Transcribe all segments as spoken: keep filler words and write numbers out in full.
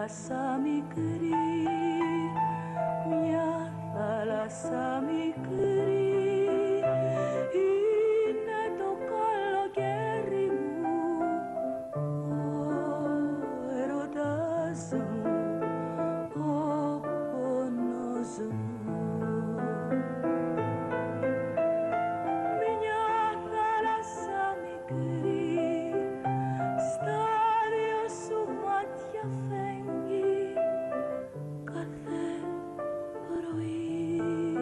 θάλασσα μικρή, μια θάλασσα μικρή, είναι το καλοκαίρι μου, ο έρωτας μου, ο πόνος μου. Μια θάλασσα μικρή, στα δυο σου μάτια φέγγει κάθε πρωί.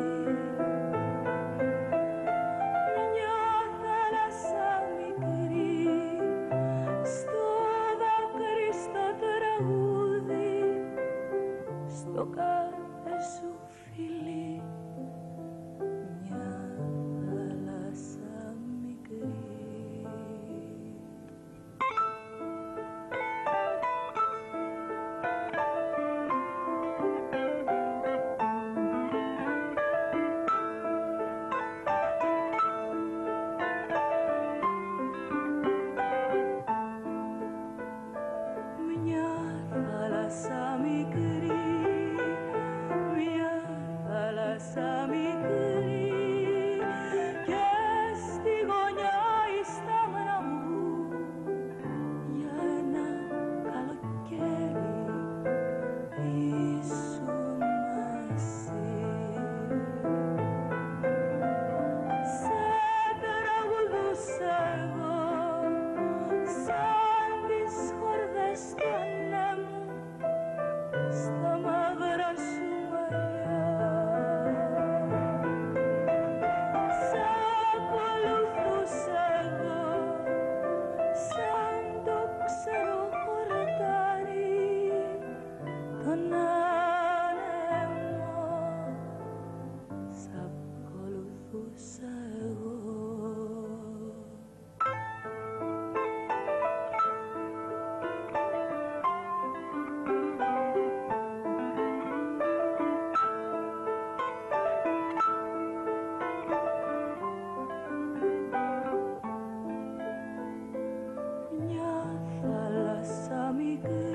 Μια θάλασσα μικρή, στο δάκρυ, στο τραγούδι, στο κάθε σου φιλί. Μια θάλασσα μικρή. Μια θάλασσα μικρή, μια θάλασσα μικρή, και στη γωνιά η στάμνα μου για ένα καλοκαίρι ήσουν εσύ. Σε τραγουδούσα εγώ σαν τις χορδές του ανέμου στα μαύρα σου μαλλιά. Σ' ακολουθούσα εγώ σαν το ξερό χορτάρι τον άνεμο. Σ' ακολουθούσα εγώ. Μια θάλασσα μικρή,